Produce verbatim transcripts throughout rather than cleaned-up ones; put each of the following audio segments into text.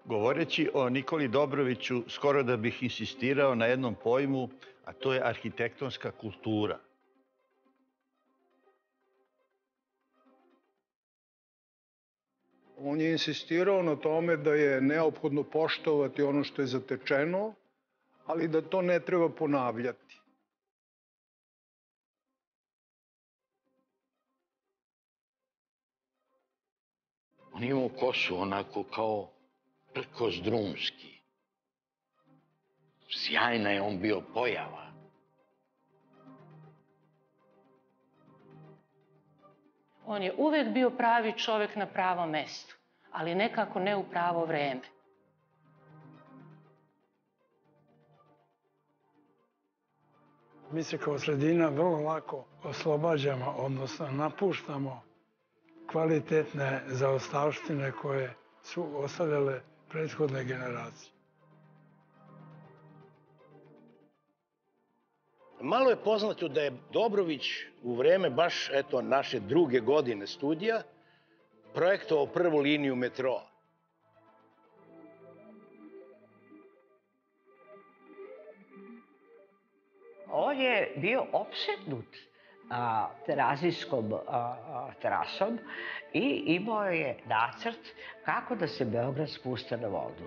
Govoreći o Nikoli Dobroviću, skoro da bih insistirao na jednom pojmu, a to je arhitektonska kultura. On je insistirao na tome da je neophodno poštovati ono što je zatečeno, ali da to ne treba ponavljati. On je imao kosu onako kao prkozdrumski. Sjajna je on bio pojava. On je uvek bio pravi čovek na pravom mestu, ali nekako ne u pravo vreme. Mi se kao sredina vrlo lako oslobađamo, odnosno napuštamo kvalitetne zaostavštine koje su ostavljale prethodne generacije. Malo je poznato da je Dobrović u vreme baš eto naše druge godine studija projektovao prvu liniju metroa. On je bio opsednut terazijskom trasom i imao je nacrt kako da se Beograd spuste na vodu.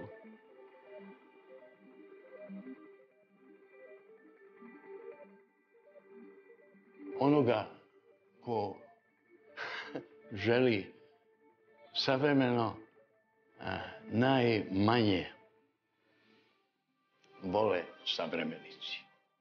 Onoga ko želi savremeno najmanje vole savremenici.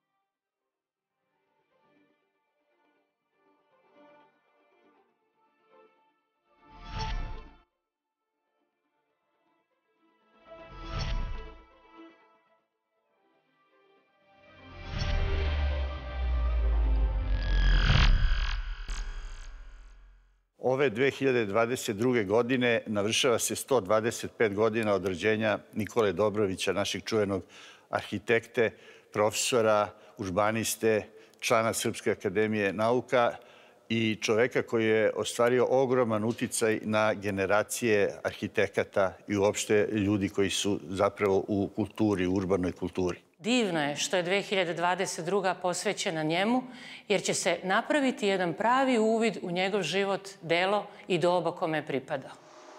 Ove dve hiljade dvadeset druge. godine navršava se sto dvadeset pet godina od rođenja Nikole Dobrovića, našeg čuvenog arhitekte, profesora, urbaniste, člana Srpske akademije nauka i čoveka koji je ostvario ogroman uticaj na generacije arhitekata i uopšte ljudi koji su zapravo u kulturi, u urbanoj kulturi. Divno je što je dve hiljade dvadeset druga. posvećena njemu, jer će se napraviti jedan pravi uvid u njegov život, delo i doba kome je pripadao.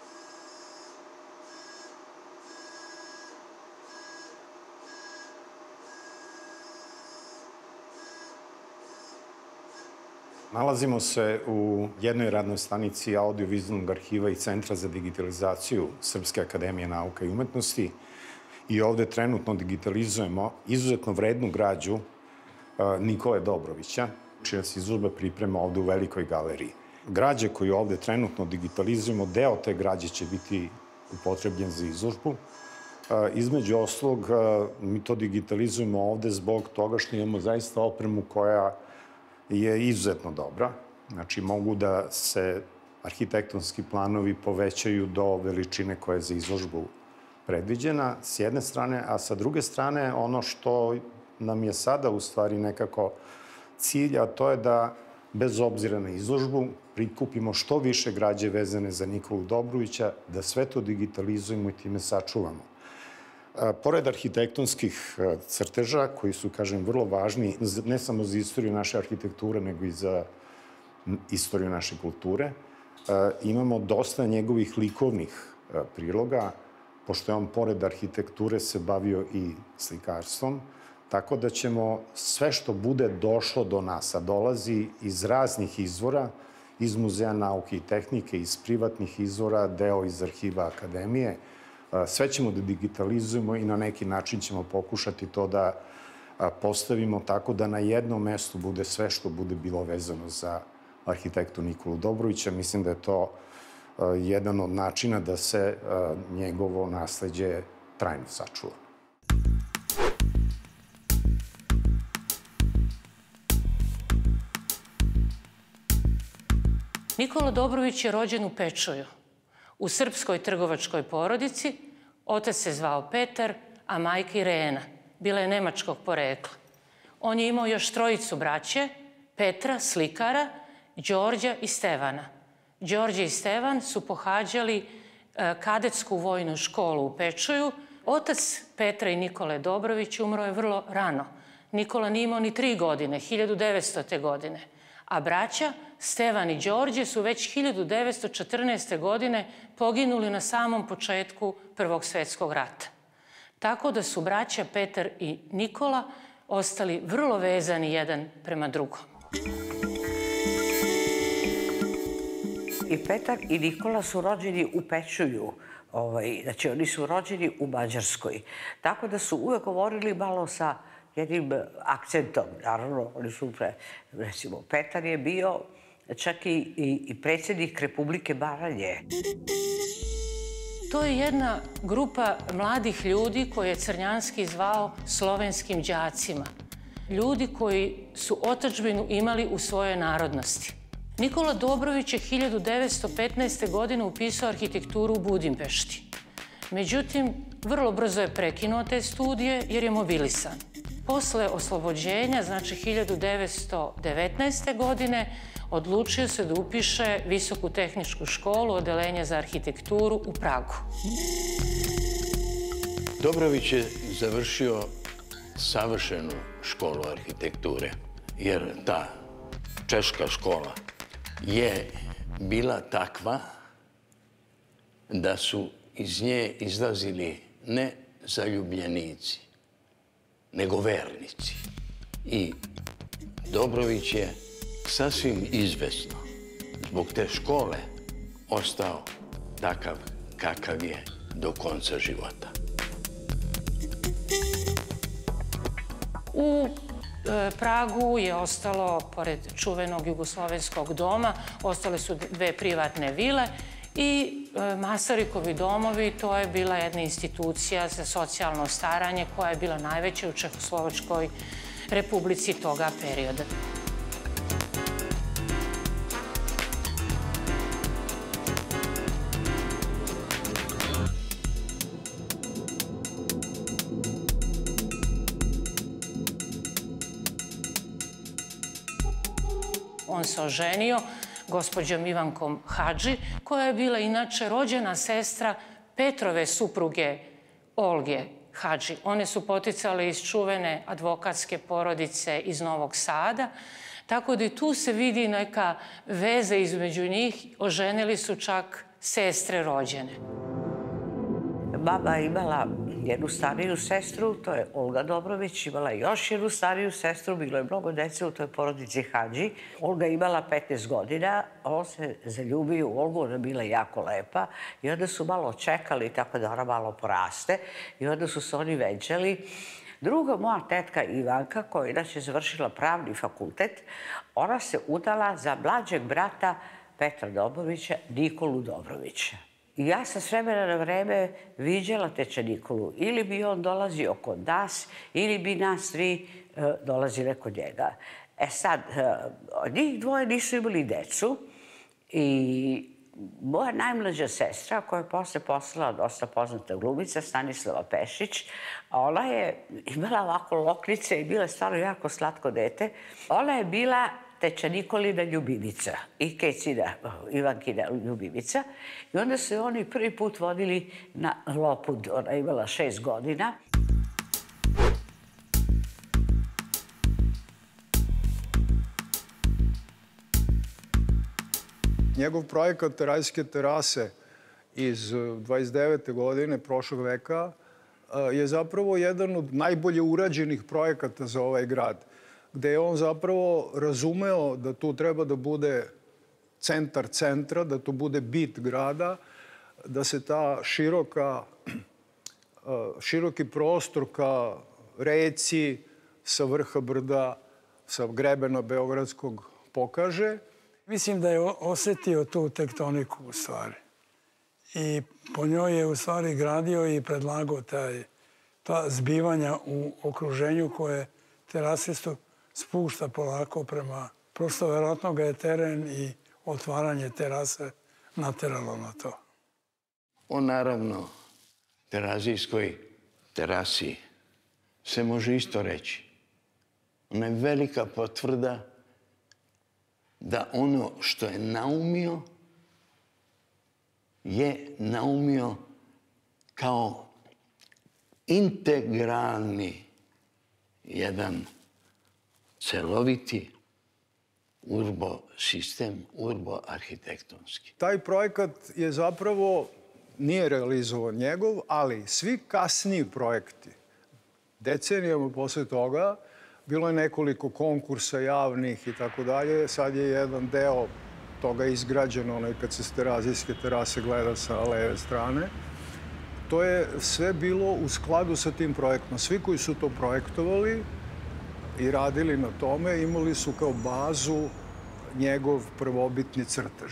Nalazimo se u jednoj radnoj stanici Audio-vizualnog arhiva i Centra za digitalizaciju Srpske akademije nauka i umetnosti i ovde trenutno digitalizujemo izuzetno vrednu građu Nikole Dobrovića, čija se izložba priprema ovde u Velikoj galeriji. Građe koju ovde trenutno digitalizujemo, deo te građe će biti upotrebljen za izložbu. Između ostalog, mi to digitalizujemo ovde zbog toga što imamo zaista opremu koja je izuzetno dobra. Znači, mogu da se arhitektonski planovi povećaju do veličine koja je za izložbu predviđena, s jedne strane, a sa druge strane, ono što nam je sada u stvari nekako cilj, a to je da, bez obzira na izložbu, prikupimo što više građe vezane za Nikolu Dobrovića, da sve to digitalizujemo i time sačuvamo. Pored arhitektonskih crteža, koji su, kažem, vrlo važni, ne samo za istoriju naše arhitekture, nego i za istoriju naše kulture, imamo dosta njegovih likovnih priloga, pošto je on, pored arhitekture, se bavio i slikarstvom, tako da ćemo sve što bude došlo do nas, a dolazi iz raznih izvora, iz Muzeja nauke i tehnike, iz privatnih izvora, deo iz arhiva akademije, sve ćemo da digitalizujemo i na neki način ćemo pokušati to da postavimo tako da na jednom mestu bude sve što bude bilo vezano za arhitektu Nikolu Dobrovića. Mislim da je to jedan od načina da se njegovo nasleđe trajno sačuva. Nikola Dobrović je rođen u Pečuju, u srpskoj trgovačkoj porodici. Otac se zvao Petar, a majka Irena. Bila je nemačkog porekla. On je imao još trojicu braće, Petra, slikara, Đorđa i Stevana. Đorđe i Stevan su pohađali kadetsku vojnu školu u Pečuju. Otac Petra i Nikole Dobrović umro je vrlo rano. Nikola nije imao ni tri godine, hiljadu devetstote. godine. A braća Stevan i Đorđe su već hiljadu devetsto četrnaeste. godine poginuli na samom početku Prvog svjetskog rata. Tako da su braća Petar i Nikola ostali vrlo vezani jedan prema drugom. I Petar i Nikola su rođeni u Pečuju. Ovaj, znači, oni su rođeni u Mađarskoj. Tako da su uvek govorili malo sa jednim akcentom. Naravno, oni su, pre, recimo, Petar je bio čak i, i, i predsjednik Republike Baranje. To je jedna grupa mladih ljudi koje je Crnjanski zvao slovenskim đacima. Ljudi koji su otadžbinu imali u svojoj narodnosti. Nikola Dobrović je hiljadu devetsto petnaeste. godine upisao arhitekturu u Budimpešti. Međutim, vrlo brzo je prekinuo te studije jer je mobilisan. Posle oslobođenja, znači hiljadu devetsto devetnaeste. godine, odlučio se da upiše Visoku tehničku školu, odeljenje za arhitekturu u Pragu. Dobrović je završio savršenu školu arhitekture, jer ta češka škola je bila takva da su iz nje izlazili ne zaljubljenici, nego vernici. I Dobrović je sasvim izvesno zbog te škole ostao takav kakav je do konca života. U Pragu je ostalo, pored čuvenog jugoslovenskog doma, ostale su dve privatne vile i Masarikovi domovi, to je bila jedna institucija za socijalno staranje koja je bila najveća u Čehoslovačkoj republici toga perioda. On se oženio gospođom Ivankom Hadži, koja je bila inače rođena sestra Petrove supruge Olge Hadži. One su poticale iz čuvene advokatske porodice iz Novog Sada, tako da i tu se vidi neka veza između njih. Oženili su čak sestre rođene. Baba je imala jednu stariju sestru, to je Olga Dobrović, imala još jednu stariju sestru, bilo je mnogo dece u toj porodici Hadži. Olga je imala petnaest godina, on se zaljubio u Olgu, ona je bila jako lepa i onda su malo čekali tako da ona malo poraste i onda su se oni venčali. Druga moja tetka Ivanka, koja je inače završila pravni fakultet, ona se udala za mlađeg brata Petra Dobrovića, Nikolu Dobrovića. I ja sam s vremena na vreme viđala teča Nikolu. Ili bi on dolazio kod nas, ili bi nas tri dolazile kod njega. E sad, njih dvoje nisu imali decu i moja najmlađa sestra, koja je posle postala dosta poznata glumica, Stanislava Pešić, ona je imala ovako loknice i bila je stvarno jako slatko dete. Ona je bila teča Nikolina ljubivica i Kecina, Ivankina ljubivica. I onda su oni prvi put vodili na Lopud. Ona je imala šest godina. Njegov projekat Terazijske terase iz dvadeset devete godine prošlog veka je zapravo jedan od najbolje urađenih projekata za ovaj grad, gde je on zapravo razumeo da tu treba da bude centar centra, da to bude bit grada, da se ta široka, široki prostor ka reci sa vrha brda, sa grebena Beogradskog pokaže. Mislim da je osetio tu tektoniku u stvari. I po njoj je u stvari gradio i predlagao taj, ta zbivanja u okruženju koje terasistu spušta polako prema... Prosto verovatno ga je teren i otvaranje terase nateralo na to. O naravno terazijskoj terasi se može isto reći. Ona je velika potvrda da ono što je naumio je naumio kao integralni jedan celoviti urbo sistem, urbo arhitektonski. Taj projekat je zapravo, nije realizovan njegov, ali svi kasniji projekti, decenijama posle toga, bilo je nekoliko konkursa javnih i tako dalje. Sad je jedan deo toga izgrađeno, onaj kad se s terazijske terase gleda sa leve strane. To je sve bilo u skladu sa tim projektom. Svi koji su to projektovali i radili na tome imali su kao bazu njegov prvobitni crtež.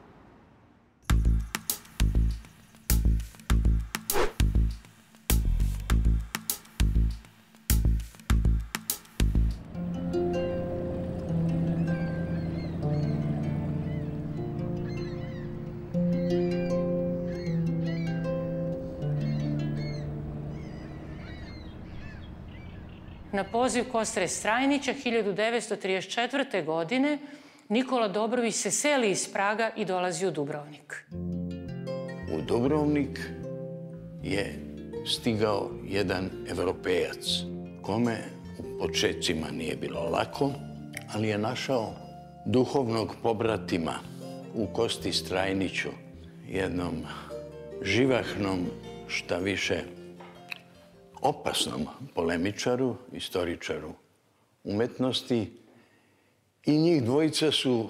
Na poziv Kostre Strajnića hiljadu devetsto trideset četvrte. godine Nikola Dobrović se seli iz Praga i dolazi u Dubrovnik. U Dubrovnik je stigao jedan Evropejac, kome u početcima nije bilo lako, ali je našao duhovnog pobratima u Kosti Strajniću, jednom živahnom, šta više opasnom polemičaru, istoričaru umetnosti, i njih dvojica su,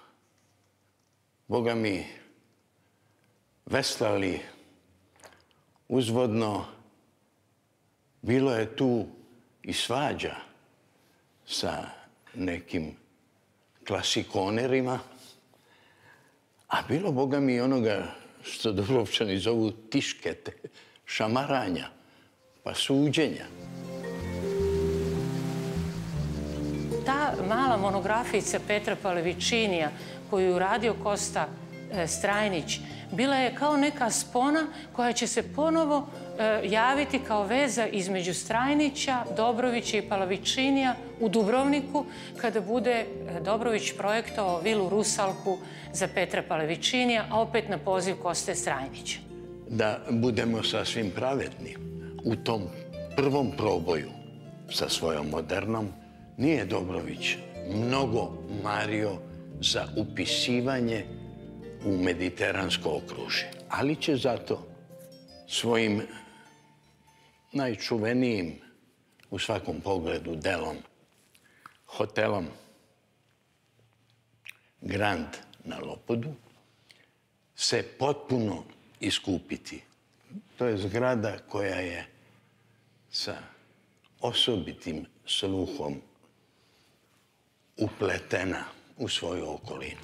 boga mi, veslali uzvodno. Bilo je tu i svađa sa nekim klasikonerima, a bilo, boga mi, onoga što Dubrovčani zovu tiškete, šamaranja, pa suđenja. Ta mala monografijica Petra Palevičinija koju je uradio Kosta Strajnić bila je kao neka spona koja će se ponovo javiti kao veza između Strajnića, Dobrovića i Palevičinija u Dubrovniku kada bude Dobrović projektovao vilu Rusalku za Petra Palevičinija, a opet na poziv Koste Strajnića. Da budemo sasvim pravedni, u tom prvom proboju sa svojom modernom nije Dobrović mnogo mario za upisivanje u mediteransko okružje, ali će zato svojim najčuvenijim u svakom pogledu delom, hotelom Grand na Lopodu, se potpuno iskupiti. To je zgrada koja je sa osobitim sluhom upletena u svoju okolinu.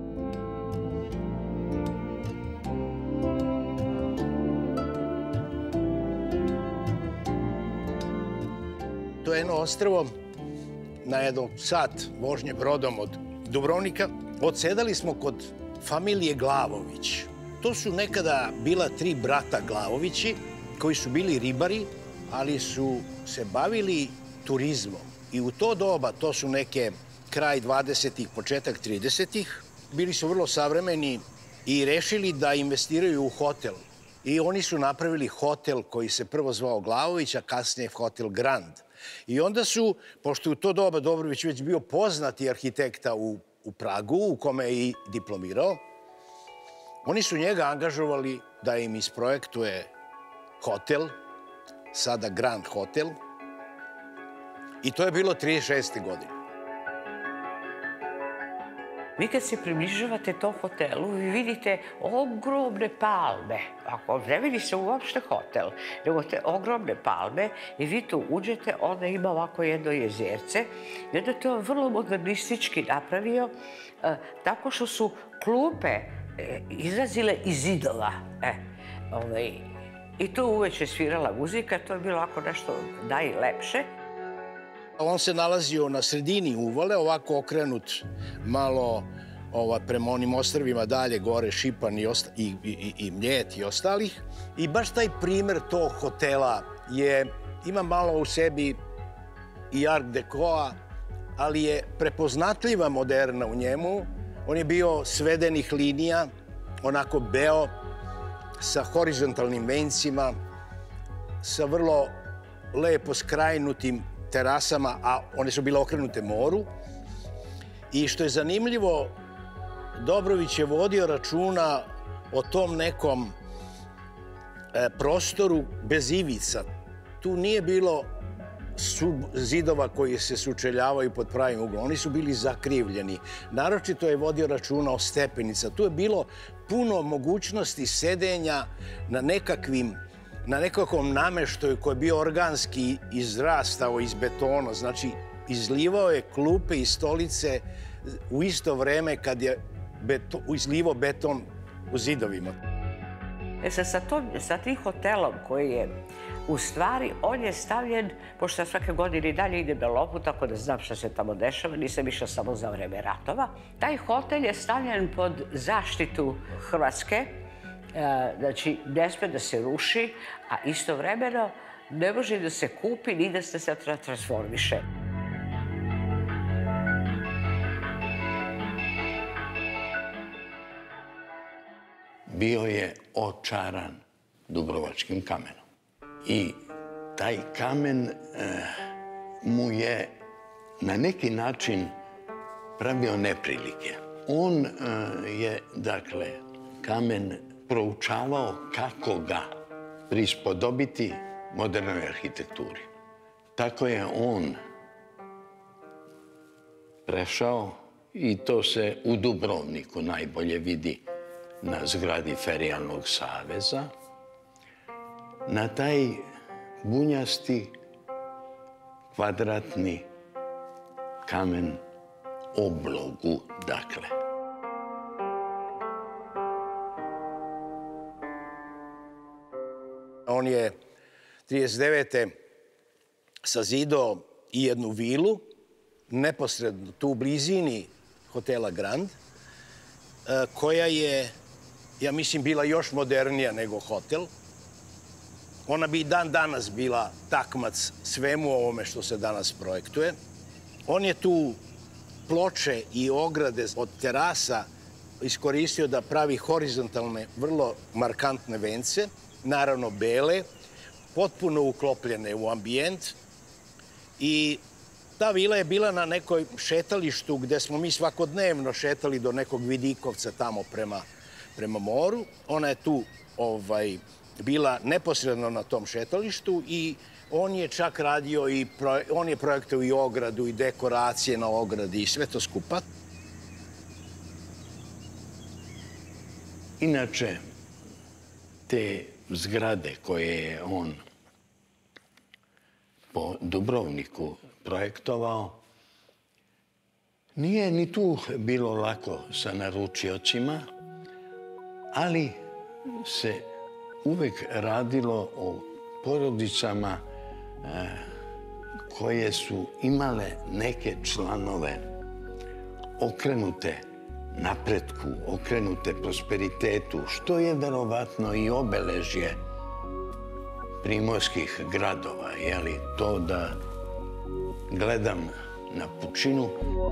To je jedno ostrvo na jednom sat vožnje brodom od Dubrovnika. Odsedali smo kod familije Glavović. To su nekada bila tri brata Glavovići koji su bili ribari, ali su se bavili turizmom. I u to doba, to su neke kraj dvadesetih, početak tridesetih, bili su vrlo savremeni i rešili da investiraju u hotel. I oni su napravili hotel koji se prvo zvao Glavović, a kasnije Hotel Grand. I onda su, pošto u to doba Dobrović već bio poznati arhitekta u, u Pragu, u kome je i diplomirao, oni su njega angažovali da im isprojektuje hotel, sada Grand Hotel, i to je bilo trideset šeste. godine. Vi kad se približavate tom hotelu, vi vidite ogromne palme. Ako ne vidi se uopšte hotel, nego te ogromne palme i vi tu uđete, onda ima ovako jedno jezerce i onda to vrlo modernistički napravio tako što su klupe izlazile iz zidova. I tu uveče svirala muzika, to je bilo ovako nešto najlepše. On se nalazio na sredini uvale, ovako okrenut malo prema onim ostrvima dalje, gore Šipan i Mljet i ostalih. I baš taj primer tog hotela ima malo u sebi i art dekoa, ali je prepoznatljiva moderna u njemu. On je bio svedenih linija, onako beo, sa horizontalnim vencima, sa vrlo lepo skrajnutim terasama, a one su bile okrenute moru. I što je zanimljivo, Dobrović je vodio računa o tom nekom prostoru bez ivica. Tu nije bilo zidova koji se sučeljavaju pod pravim uglom. Oni su bili zakrivljeni. Naročito je vodio računa o stepenica. Tu je bilo puno mogućnosti sedenja na nekakvim na nekakvom nameštaju koji je bio organski izrastao iz betona. Znači, izlivao je klupe i stolice u isto vreme kad je izlivao beton u zidovima. E sad, sa, to, sa tim hotelom koji je, u stvari, on je stavljen, pošto ja svake godine i dalje idem na lopu, tako da znam šta se tamo dešava, nisam išla samo za vreme ratova. Taj hotel je stavljen pod zaštitu Hrvatske, znači ne sme da se ruši, a istovremeno ne može da se kupi ni da se transformiše. Bio je očaran dubrovačkim kamenom. I taj kamen eh, mu je na neki način pravio neprilike. On eh, je, dakle, kamen proučavao kako ga prispodobiti modernoj arhitekturi. Tako je on prešao i to se u Dubrovniku najbolje vidi na zgradi Ferijalnog saveza, na taj bunjasti kvadratni kamen oblogu, dakle. On je trideset devete sazidao i jednu vilu, neposredno tu u blizini hotela Grand, koja je, ja mislim, bila još modernija nego hotel. Ona bi i dan danas bila takmac svemu ovome što se danas projektuje. On je tu ploče i ograde od terasa iskoristio da pravi horizontalne, vrlo markantne vence, naravno bele, potpuno uklopljene u ambijent. I ta vila je bila na nekoj šetalištu gde smo mi svakodnevno šetali do nekog vidikovca tamo prema, prema moru. Ona je tu ovaj, bila neposredno na tom šetalištu i on je čak radio i on je projektao i ogradu i dekoracije na ogradi i sve to skupa. Inače, te zgrade koje je on po Dubrovniku projektovao, nije ni tu bilo lako sa naručiocima, ali se uvek radilo o porodicama koje su imale neke članove okrenute napretku, okrenute prosperitetu, što je verovatno i obeležje primorskih gradova, jeli, to da gledam na pučinu.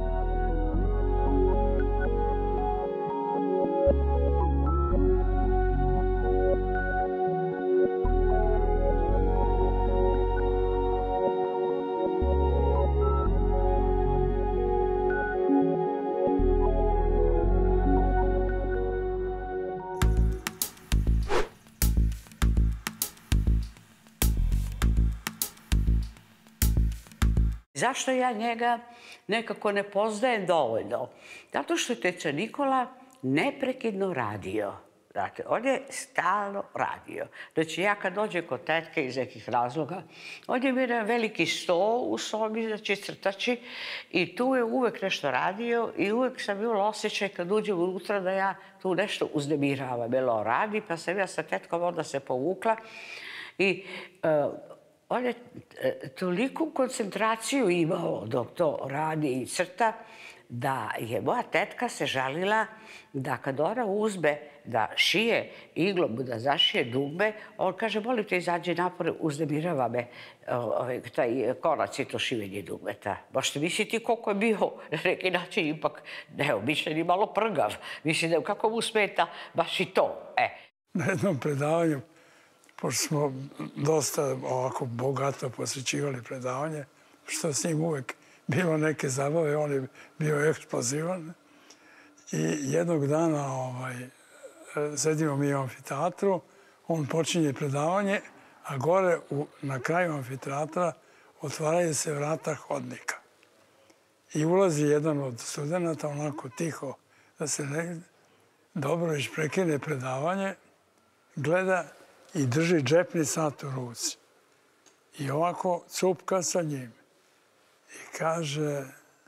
Zašto ja njega nekako ne poznajem dovoljno? Zato što je teca Nikola neprekidno radio. Znate, on je stalno radio. Znači, ja kad dođem kod tetke iz nekih razloga, on je bio veliki sto u sobi, znači crtači, i tu je uvek nešto radio i uvek sam imala osjećaj kad uđem unutra da ja tu nešto uznemiravam. Bilo radi, pa sam ja sa tetkom onda se povukla i on je toliku koncentraciju imao dok to radi i crta, da je moja tetka se žalila da kad ona uzme da šije iglom, da zašije dugme, on kaže, molim te, izađe napore, uznemirava me taj konac i to šivenje dugmeta. Možete misliti koliko je bio na neki način ipak neobičan i malo prgav. Mislim da kako mu smeta baš i to. E. na jednom predavanju, pošto smo dosta ovako bogato posjećivali predavanje, što s njim uvek bilo neke zabave, on je bio eksplozivan. I jednog dana ovaj, sedimo mi u amfiteatru, on počinje predavanje, a gore u, na kraju amfiteatra otvaraju se vrata hodnika. I ulazi jedan od studenta, onako tiho, da se ne... Dobrović prekine predavanje, gleda i drži džepni sat u ruci. I ovako cupka sa njim. I kaže,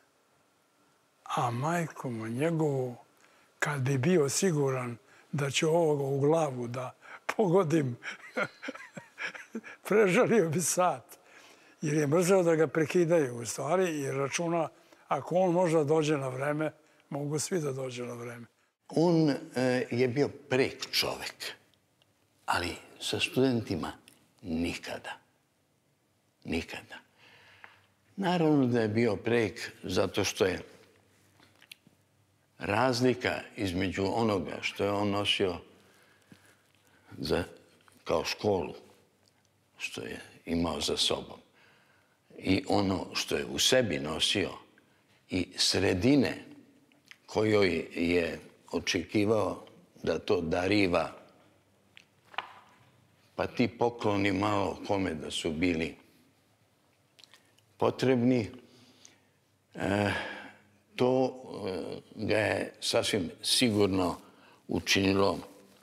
a majko mu njegovu, kad bi bio siguran da ću ovoga u glavu da pogodim, prežalio bi sat. Jer je mrzeo da ga prekidaju u stvari i računa, ako on možda dođe na vreme, mogu svi da dođe na vreme. On e, je bio prek čovek, ali sa studentima nikada. Nikada. Naravno da je bio prek zato što je razlika između onoga što je on nosio za, kao školu, što je imao za sobom, i ono što je u sebi nosio i sredine kojoj je očekivao da to dariva, pa ti pokloni malo kome da su bili potrebni, e, to ga je sasvim sigurno učinilo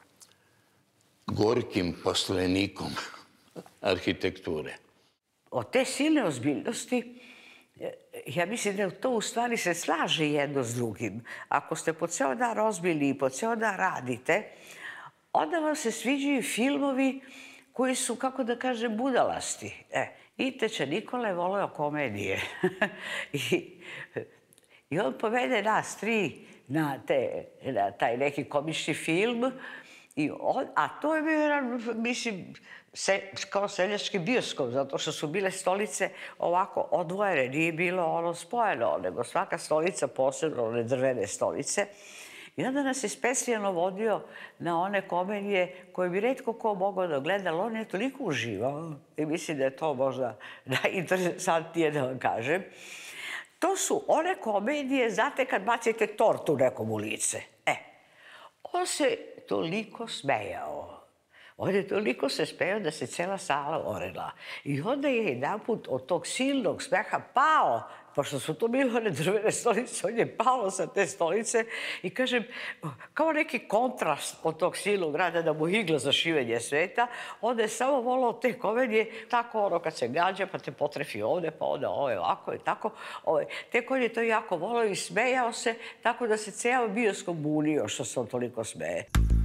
gorkim poslenikom arhitekture. Od te silne ozbiljnosti, ja mislim da to u stvari se slaže jedno s drugim. Ako ste po ceo dan ozbiljni i po ceo dan radite, onda vam se sviđaju filmovi koji su, kako da kažem, budalasti. E, i Teče Nikola je voleo komedije. I, I on povede nas tri na, te, na taj neki komični film. I on, a to je bio jedan, mislim, se, kao seljački bioskop, zato što su bile stolice ovako odvojene, nije bilo ono spojeno, nego svaka stolica posebno, one drvene stolice. I onda nas je specijalno vodio na one komedije koje bi retko ko mogao da gleda, ali on je toliko uživao i mislim da je to možda najinteresantnije da vam kažem. To su one komedije, znate, kad bacite tortu nekom u lice. E, on se toliko smejao. On je toliko se smejao da se cela sala orela. I onda je jedanput od tog silnog smeha pao, pošto su to bile one drvene stolice, on je pao sa te stolice i, kažem, kao neki kontrast od tog silnog rada da mu igla za šivenje sveta, onda je samo volao te komedije, tako ono kad se gađa pa te potrefi ovde, pa onda ovo je ovako i tako. Ove. Tek on je to jako volao i smejao se, tako da se ceo bioskop bunio što se on toliko smeje.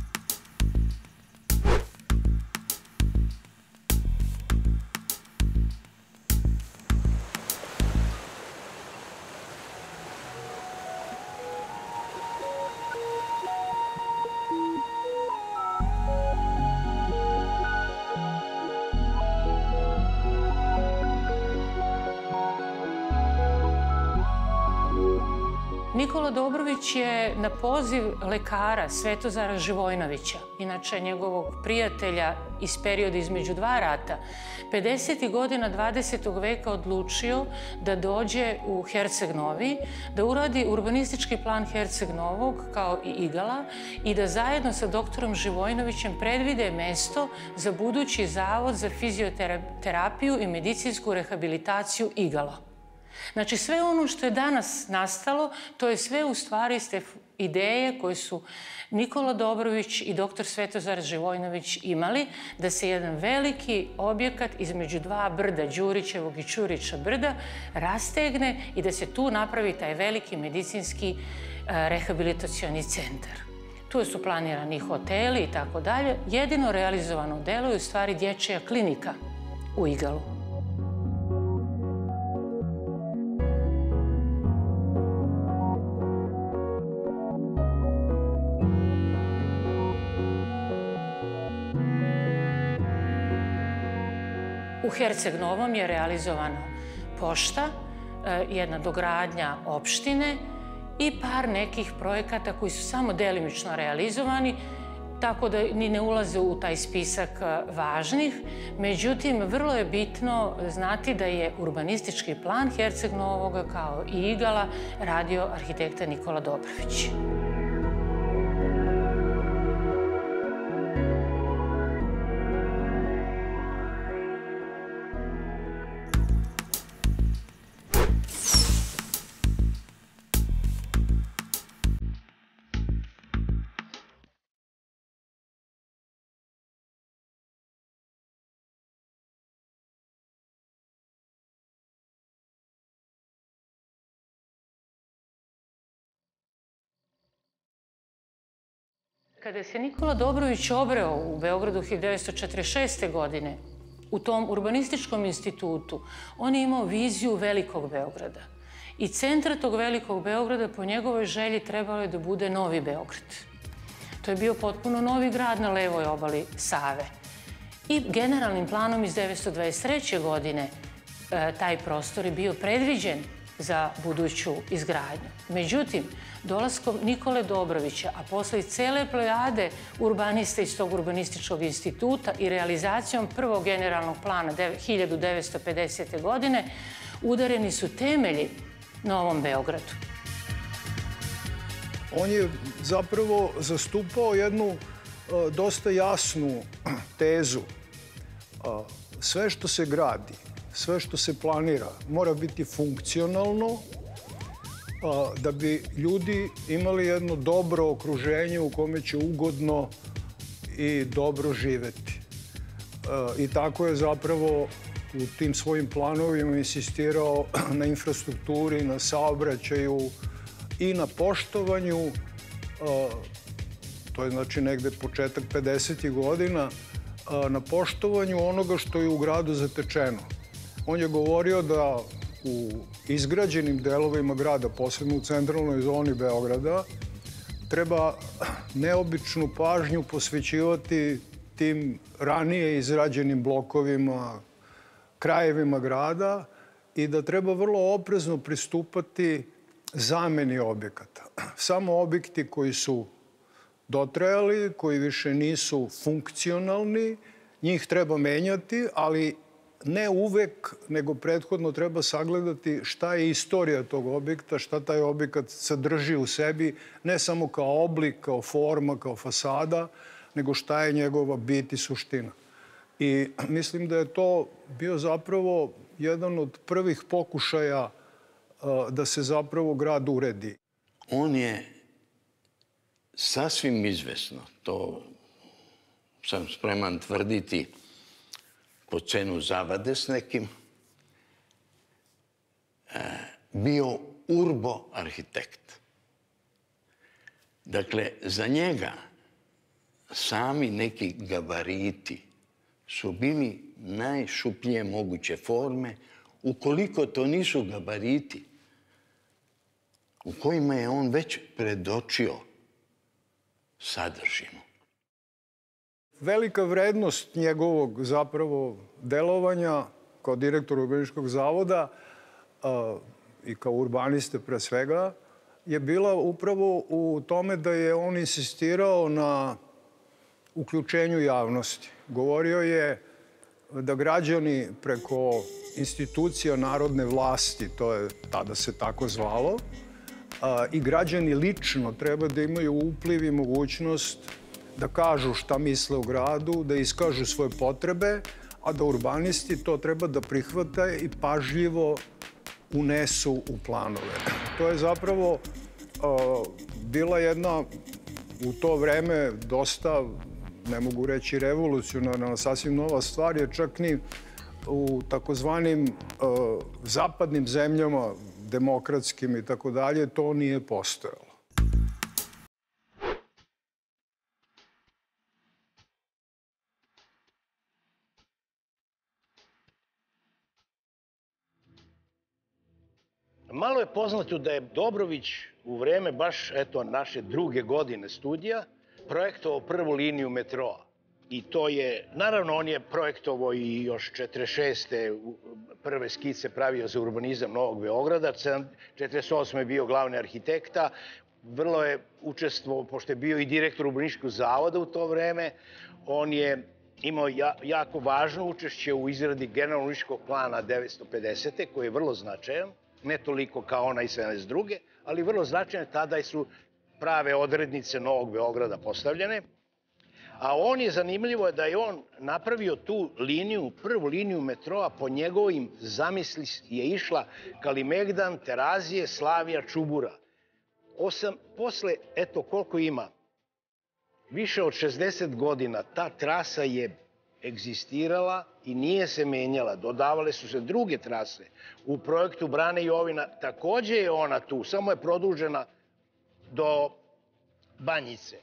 Nikola Dobrović je na poziv lekara Svetozara Živojnovića, inače njegovog prijatelja iz perioda između dva rata, pedesetih godina dvadesetog veka odlučio da dođe u Herceg Novi, da uradi urbanistički plan Herceg Novog kao i Igala i da zajedno sa doktorom Živojnovićem predvide mesto za budući zavod za fizioterapiju i medicinsku rehabilitaciju Igala. Znači, sve ono što je danas nastalo, to je sve u stvari ste ideje koje su Nikola Dobrović i doktor Svetozar Živojnović imali, da se jedan veliki objekat između dva brda, Đurićevog i Ćurića brda, rastegne i da se tu napravi taj veliki medicinski rehabilitacioni centar. Tu su planirani hoteli i tako dalje. Jedino realizovano delo je u stvari dječja klinika u Igalu. U Herceg Novom je realizovana pošta, jedna dogradnja opštine i par nekih projekata koji su samo delimično realizovani. tako da ni ne ulaze u taj spisak važnih. Međutim, vrlo je bitno znati da je urbanistički plan Herceg Novoga kao i Igala radio arhitekta Nikola Dobrović. Kada se Nikola Dobrović obreo u Beogradu hiljadu devetsto četrdeset šeste. godine, u tom urbanističkom institutu, on je imao viziju velikog Beograda. I centar tog velikog Beograda, po njegovoj želji, trebalo je da bude Novi Beograd. To je bio potpuno novi grad na levoj obali Save. I generalnim planom iz devetsto dvadeset treće. godine taj prostor je bio predviđen za buduću izgradnju. Međutim, dolaskom Nikole Dobrovića, a posle i cele plejade urbanista iz tog urbanističkog instituta i realizacijom prvog generalnog plana hiljadu devetsto pedesete. godine, udareni su temelji Novom Beogradu. On je zapravo zastupao jednu dosta jasnu tezu. Sve što se gradi, sve što se planira, mora biti funkcionalno da bi ljudi imali jedno dobro okruženje u kome će ugodno i dobro živeti. I tako je zapravo u tim svojim planovima insistirao na infrastrukturi, na saobraćaju i na poštovanju, to je znači negde početak pedesetih godina, na poštovanju onoga što je u gradu zatečeno. On je govorio da u izgrađenim delovima grada, posebno u centralnoj zoni Beograda, treba neobičnu pažnju posvećivati tim ranije izrađenim blokovima, krajevima grada i da treba vrlo oprezno pristupati zameni objekata. Samo objekti koji su dotrajali, koji više nisu funkcionalni, njih treba menjati, ali ne uvek, nego prethodno treba sagledati šta je istorija tog objekta, šta taj objekat sadrži u sebi, ne samo kao oblik, kao forma, kao fasada, nego šta je njegova bit i suština. I mislim da je to bio zapravo jedan od prvih pokušaja da se zapravo grad uredi. On je sasvim izvesno, to sam spreman tvrditi, po cenu zavade s nekim, bio urbo arhitekt. Dakle, za njega sami neki gabariti su bili najšuplje moguće forme, ukoliko to nisu gabariti u kojima je on već predočio sadržinu. Velika vrednost njegovog zapravo delovanja kao direktor Urbanističkog zavoda i kao urbaniste pre svega je bila upravo u tome da je on insistirao na uključenju javnosti. Govorio je da građani preko institucija narodne vlasti, to je tada se tako zvalo, i građani lično treba da imaju upliv i mogućnost da kažu šta misle o gradu, da iskažu svoje potrebe, a da urbanisti to treba da prihvate i pažljivo unesu u planove. To je zapravo bila jedna u to vreme dosta, ne mogu reći revolucionarna, sasvim nova stvar, jer čak ni u takozvanim zapadnim zemljama, demokratskim i tako dalje, to nije postojalo. Malo je poznato da je Dobrović u vreme baš eto naše druge godine studija projektovao prvu liniju metroa. I to je, naravno on je projektovao i još četrdeset šeste prve skice pravio za urbanizam Novog Beograda, četrdeset osme je bio glavni arhitekta, vrlo je učestvovao, pošto je bio i direktor Urbanističkog zavoda u to vreme, on je imao jako važno učešće u izradi generalnog urbanističkog plana devetsto pedesete. koji je vrlo značajan, ne toliko kao onaj sedamdeset druge. ali vrlo značajan, tada su prave odrednice Novog Beograda postavljene. A on je, zanimljivo je da je on napravio tu liniju, prvu liniju metroa, po njegovim zamisli je išla Kalimegdan, Terazije, Slavija, Čubura. Osam, posle, eto koliko ima, više od šezdeset godina ta trasa je egzistirala i nije se menjala. Dodavale su se druge trase. U projektu Brane Jovina takođe je ona tu, samo je produžena do Banjice.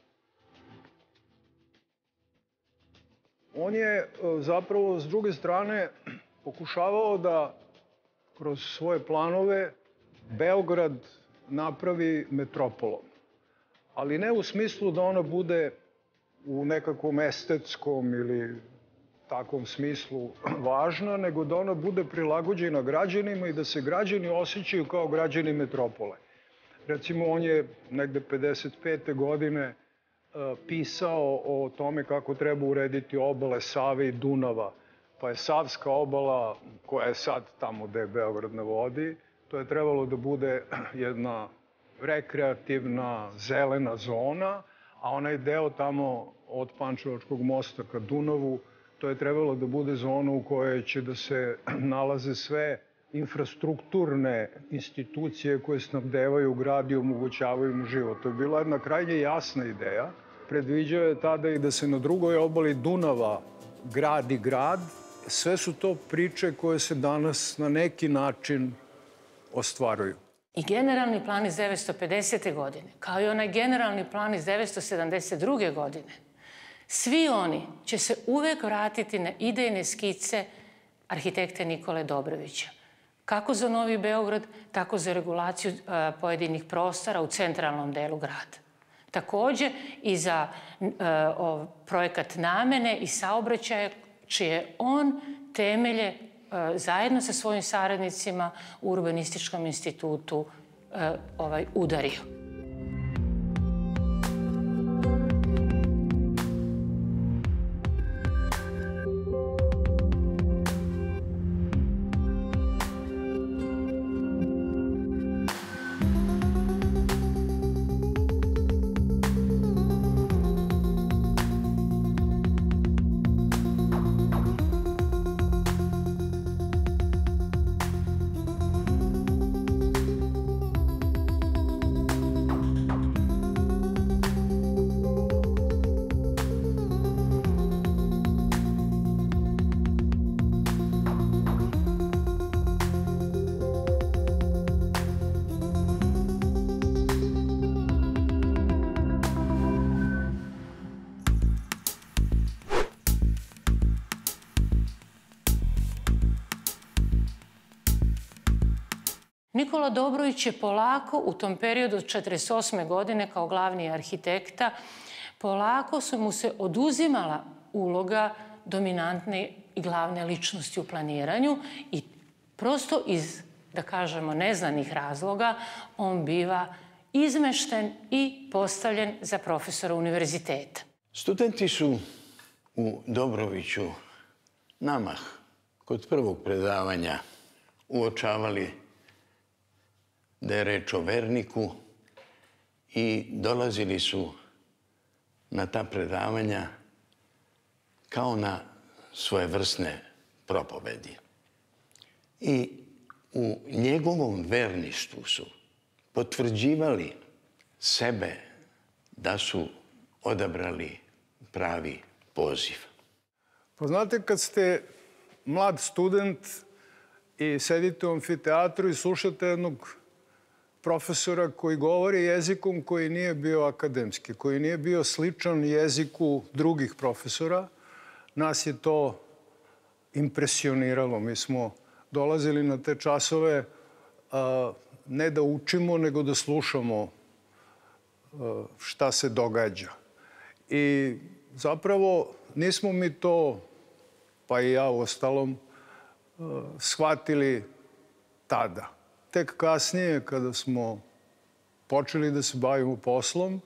On je zapravo s druge strane pokušavao da kroz svoje planove Beograd napravi metropolom. Ali ne u smislu da ona bude u nekakvom estetskom ili takvom smislu važna, nego da ona bude prilagođena građanima i da se građani osjećaju kao građani metropole. Recimo, on je negde pedeset pete godine pisao o tome kako treba urediti obale Save i Dunava. Pa je Savska obala, koja je sad tamo gde je Beograd na vodi, to je trebalo da bude jedna rekreativna, zelena zona, a onaj deo tamo od Pančevačkog mosta ka Dunavu, to je trebalo da bude zona u kojoj će da se nalaze sve infrastrukturne institucije koje snabdevaju grad i omogućavaju mu život. To je bila jedna krajnje jasna ideja. Predviđao je tada i da se na drugoj obali Dunava gradi grad. Sve su to priče koje se danas na neki način ostvaruju. I generalni plan iz devetsto pedesete. godine, kao i onaj generalni plan iz devetsto sedamdeset druge. godine, svi oni će se uvek vratiti na idejne skice arhitekte Nikole Dobrovića. Kako za Novi Beograd, tako za regulaciju pojedinih prostora u centralnom delu grada. Takođe i za projekat namene i saobraćaja, čije on temelje zajedno sa svojim saradnicima u Urbanističkom institutu udario. Nikola Dobrović je polako u tom periodu od četrdeset osme. godine kao glavni arhitekta, polako su mu se oduzimala uloga dominantne i glavne ličnosti u planiranju i prosto iz, da kažemo, neznanih razloga on biva izmešten i postavljen za profesora univerziteta. Studenti su u Dobroviću namah kod prvog predavanja uočavali da je reč o verniku i dolazili su na ta predavanja kao na svojevrsne propovedi. I u njegovom verništvu su potvrđivali sebe da su odabrali pravi poziv. Pa znate, kad ste mlad student i sedite u amfiteatru i slušate jednog profesora koji govori jezikom koji nije bio akademski, koji nije bio sličan jeziku drugih profesora, nas je to impresioniralo. Mi smo dolazili na te časove ne da učimo, nego da slušamo šta se događa. I zapravo nismo mi to, pa i ja u ostalom, shvatili tada. Tek kasnije, kada smo počeli da se bavimo poslom,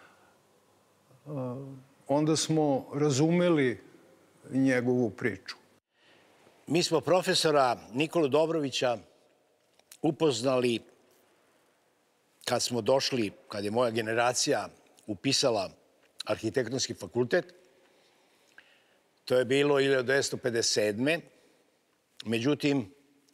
onda smo razumeli njegovu priču. Mi smo profesora Nikolu Dobrovića upoznali kad smo došli, kad je moja generacija upisala arhitektonski fakultet. To je bilo hiljadu devetsto pedeset sedme. Međutim,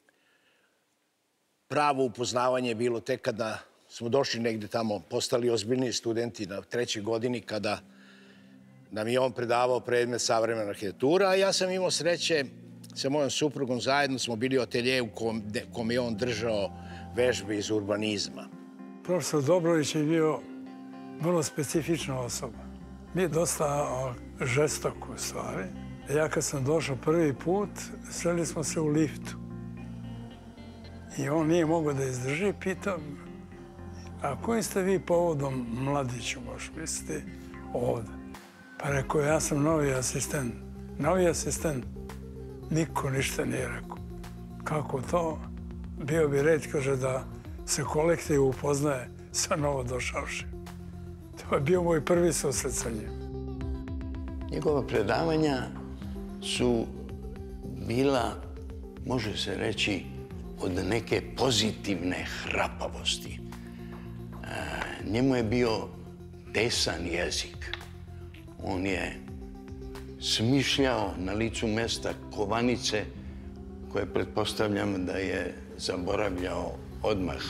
pravo upoznavanje je bilo tek kada smo došli negde tamo, postali ozbiljni studenti na trećoj godini, kada nam je on predavao predmet savremena arhitektura, a ja sam imao sreće sa mojom suprugom, zajedno smo bili u ateljeju u kom je on držao vežbe iz urbanizma. Profesor Dobrović je bio vrlo specifična osoba. Bio dosta žestok u stvari. Ja kad sam došao prvi put, sreli smo se u liftu. I on nije mogao da izdrži, pitao, a kojim ste vi povodom mladiću, baš mislite, ovde? Pa rekao, ja sam novi asistent. Novi asistent? Niko ništa nije rekao. Kako to? Bio bi red, kaže, da se kolektiv upoznaje sa novodošavšim. To je bio moj prvi susret sa njim. Njegova predavanja su bila, može se reći, od neke pozitivne hrapavosti. Njemu je bio tesan jezik. On je smišljao na licu mesta kovanice koje pretpostavljam da je zaboravljao odmah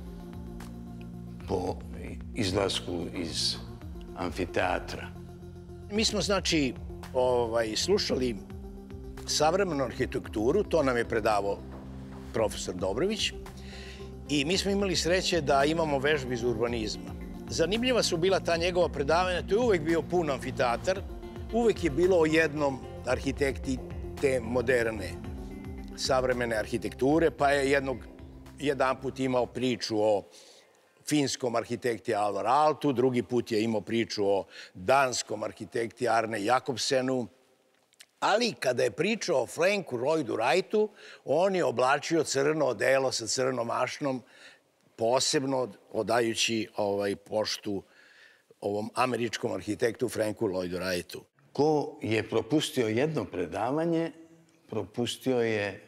po izlasku iz amfiteatra. Mi smo, znači, slušali savremenu arhitekturu, to nam je predavao profesor Dobrović, i mi smo imali sreće da imamo vežbe iz urbanizma. Zanimljiva su bila ta njegova predavanja, to je uvek bio pun amfiteatar, uvek je bilo o jednom arhitekti te moderne savremene arhitekture, pa je jednog, jedan put imao priču o finskom arhitekti Alvar Aaltu, drugi put je imao priču o danskom arhitekti Arne Jakobsenu, ali kada je pričao o Franku Lloydu Wrightu, on je oblačio crno odelo sa crnom mašnom, posebno odajući poštu ovom američkom arhitektu Franku Lloydu Wrightu. Ko je propustio jedno predavanje, propustio je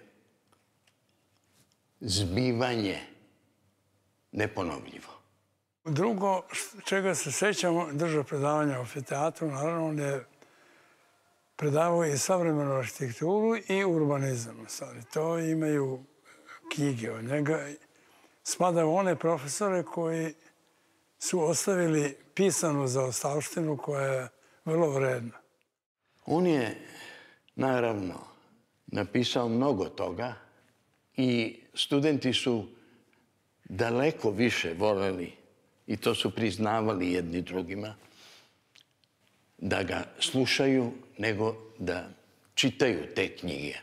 zbivanje neponovljivo. Drugo, čega se sećamo, držao predavanja o amfiteatru, naravno on je predavao i savremenu arhitekturu i urbanizam. To imaju knjige od njega. Spada u one profesore koji su ostavili pisanu zaostavštinu koja je vrlo vredna. On je, naravno, napisao mnogo toga i studenti su daleko više voleli, i to su priznavali jedni drugima, da ga slušaju nego da čitaju te knjige.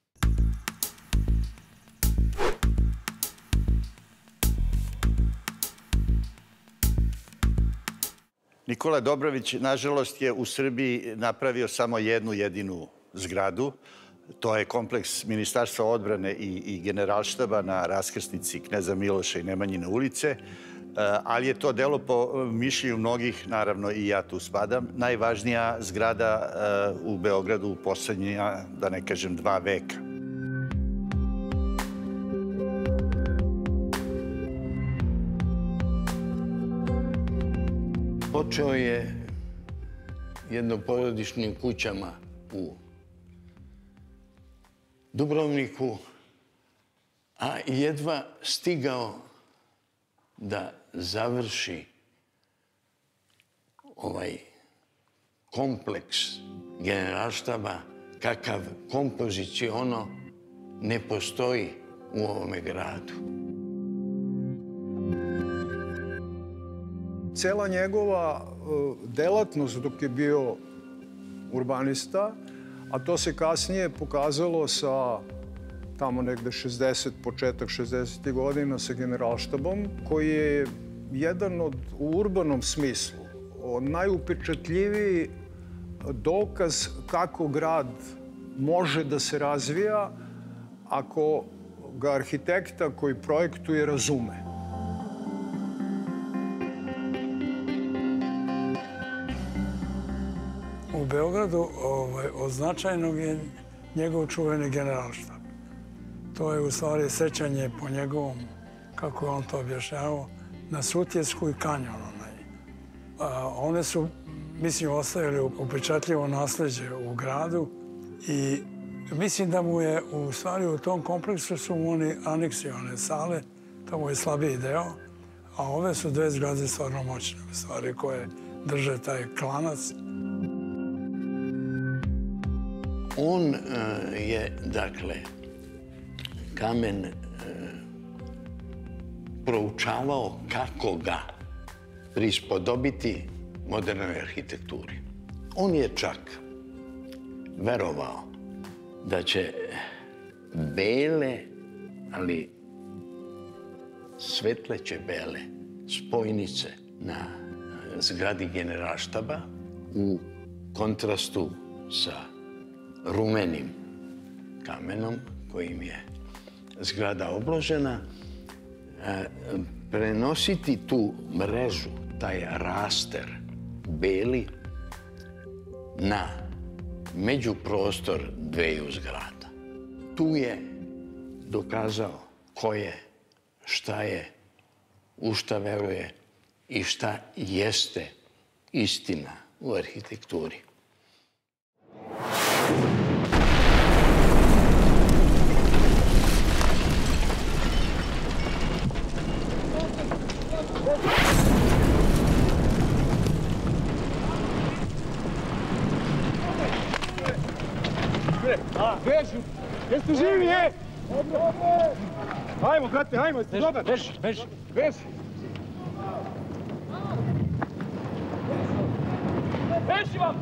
Nikola Dobrović, nažalost, je u Srbiji napravio samo jednu jedinu zgradu. To je kompleks Ministarstva odbrane i Generalštaba na raskrsnici Kneza Miloša i Nemanjine ulice, ali je to delo po mišljenju mnogih, naravno i ja tu spadam, najvažnija zgrada u Beogradu u poslednja, da ne kažem, dva veka. Počeo je jednoporodičnim kućama u Dubrovniku, a jedva stigao da završi ovaj kompleks Generalštaba, kakav kompoziciono ne postoji u ovome gradu. Cela njegova delatnost dok je bio urbanista, a to se kasnije pokazalo sa tamo negde šezdeset, početak šezdesetih godina sa Generalštabom, koji je jedan od, u urbanom smislu, najupečatljiviji dokaz kako grad može da se razvija ako ga arhitekta koji projektuje razume. Beogradu od značajnog je njegov čuveni generalštab. To je u stvari sećanje po njegovom, kako je on to objašnjavao, na Sutjesku i kanjon. One su, mislim, ostavili upečatljivo nasleđe u gradu i mislim da mu je, u stvari, u tom kompleksu su mu oni aneksione sale, tamo je slabiji deo, a ove su dve zgrade stvarno moćne, u stvari, koje drže taj klanac. On je, dakle, kamen proučavao kako ga prispodobiti modernoj arhitekturi. On je čak verovao da će bele, ali svetleće bele spojnice na zgradi generalštaba u kontrastu sa rumenim kamenom kojim je zgrada obložena, prenositi tu mrežu, taj raster beli, na međuprostor dveju zgrada. Tu je dokazao ko je, šta je, u šta veruje i šta jeste istina u arhitekturi. Beži! Jeste živi, je? Hajmo, brate, hajmo, jeste dobar? Beži, beži. Beži. Beži vam!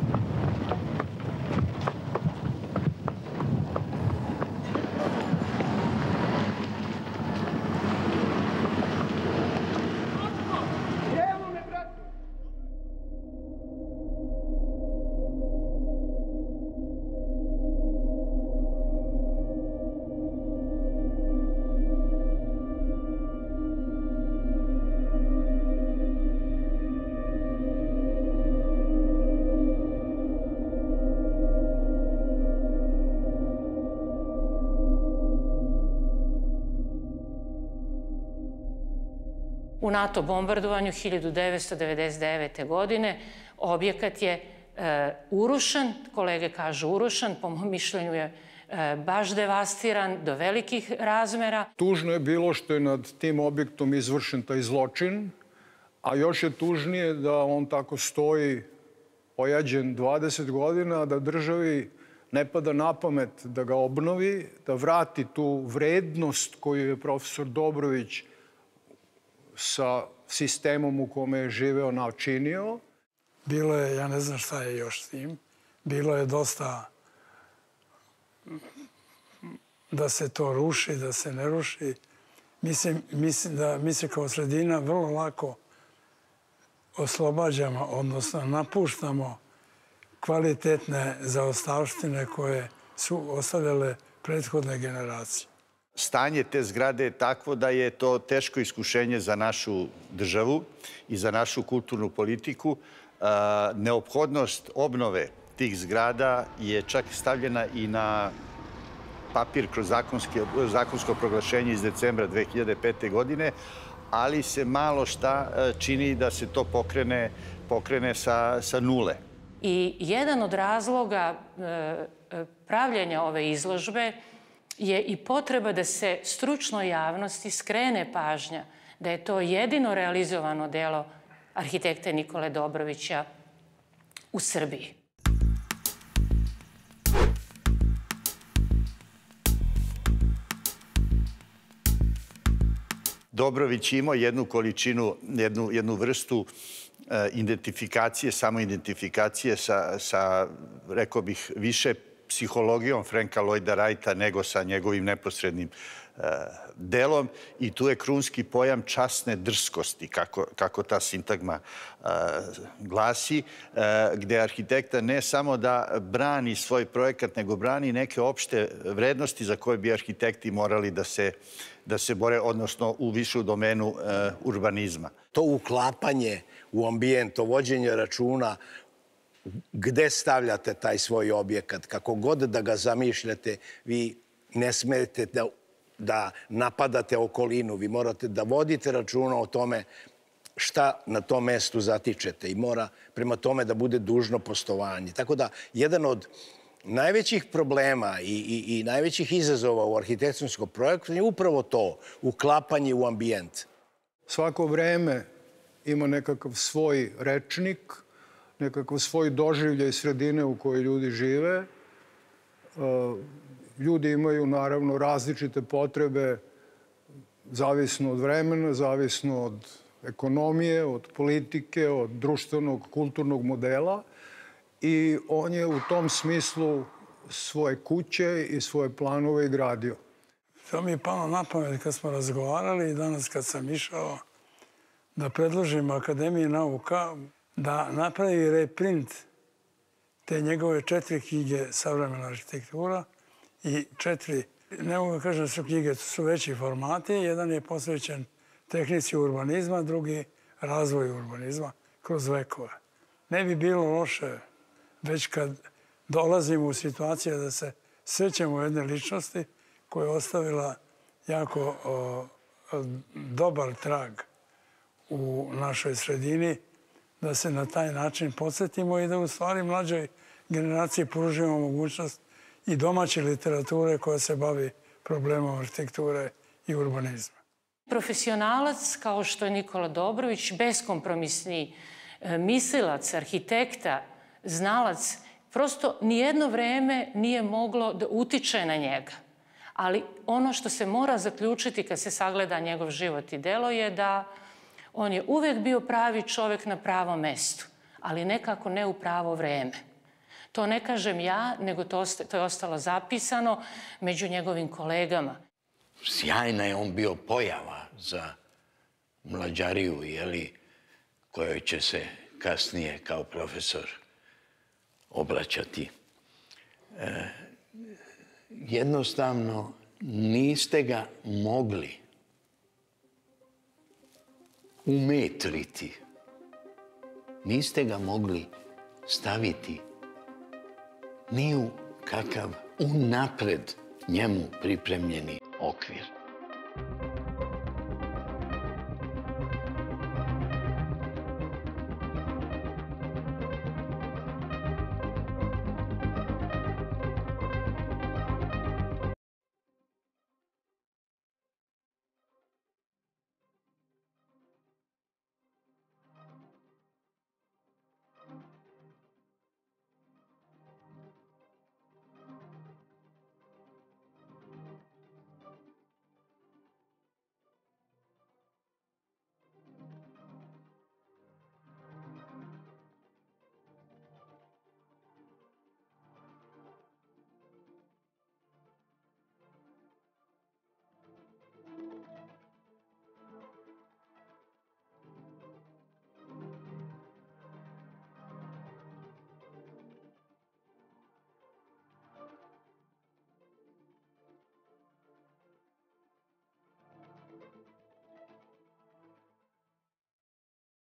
U NATO bombardovanju hiljadu devetsto devedeset devete. godine objekat je urušen, kolege kažu urušen, po mom mišljenju je baš devastiran do velikih razmera. Tužno je bilo što je nad tim objektom izvršen taj zločin, a još je tužnije da on tako stoji ojađen dvadeset godina, da državi ne pada na pamet da ga obnovi, da vrati tu vrednost koju je profesor Dobrović sa sistemom u kome je živeo načinio. Bilo je, ja ne znam šta je još s tim, bilo je dosta da se to ruši, da se ne ruši. Mislim, mislim da mi se kao sredina vrlo lako oslobađamo, odnosno napuštamo kvalitetne zaostavštine koje su ostavljale prethodne generacije. Stanje te zgrade je takvo da je to teško iskušenje za našu državu i za našu kulturnu politiku. Neophodnost obnove tih zgrada je čak stavljena i na papir kroz zakonsko proglašenje iz decembra dve hiljade pete. godine, ali se malo šta čini da se to pokrene, pokrene sa, sa nule. I jedan od razloga pravljenja ove izložbe je i potreba da se stručnoj javnosti skrene pažnja da je to jedino realizovano delo arhitekte Nikole Dobrovića u Srbiji. Dobrović imao jednu količinu, jednu, jednu vrstu identifikacije, samoidentifikacije sa, sa, rekao bih, više psihologijom Franka Lloyda Wrighta nego sa njegovim neposrednim delom i tu je krunski pojam časne drskosti, kako, kako ta sintagma glasi, gde arhitekta ne samo da brani svoj projekat, nego brani neke opšte vrednosti za koje bi arhitekti morali da se, da se bore, odnosno u višu domenu urbanizma. To uklapanje u ambijent, to vođenje računa gde stavljate taj svoj objekat, kako god da ga zamišljate, vi ne smete da, da napadate okolinu, vi morate da vodite računa o tome šta na tom mestu zatičete i mora prema tome da bude dužno poštovanje. Tako da, jedan od najvećih problema i, i, i najvećih izazova u arhitektonskom projektu je upravo to, uklapanje u ambijent. Svako vreme ima nekakav svoj rečnik, nekakav svoj doživljaj sredine u kojoj ljudi žive. Ljudi imaju, naravno, različite potrebe, zavisno od vremena, zavisno od ekonomije, od politike, od društvenog, kulturnog modela. I on je u tom smislu svoje kuće i svoje planove i gradio. To mi je palo na pamet kad smo razgovarali i danas kad sam išao da predložim Akademiji nauka da napravi reprint te njegove četiri knjige Savremena arhitektura i četiri, ne mogu da kažem da su knjige, to su veći formati. Jedan je posvećen tehnici urbanizma, drugi razvoju urbanizma kroz vekove. Ne bi bilo loše već kad dolazimo u situaciju da se srećemo jedne ličnosti koja je ostavila jako o, dobar trag u našoj sredini, da se na taj način podsjetimo i da u stvari mlađoj generaciji pružimo mogućnost i domaće literature koja se bavi problemom arhitekture i urbanizma. Profesionalac kao što je Nikola Dobrović, beskompromisni mislilac, arhitekta, znalac, prosto nijedno vreme nije moglo da utiče na njega. Ali ono što se mora zaključiti kad se sagleda njegov život i delo je da on je uvek bio pravi čovek na pravom mestu, ali nekako ne u pravo vreme. To ne kažem ja, nego to, to je ostalo zapisano među njegovim kolegama. Sjajna je on bio pojava za mlađariju, jeli, kojoj će se kasnije kao profesor obraćati. E, jednostavno, niste ga mogli umetriti. Niste ga mogli staviti ni u kakav unapred njemu pripremljeni okvir.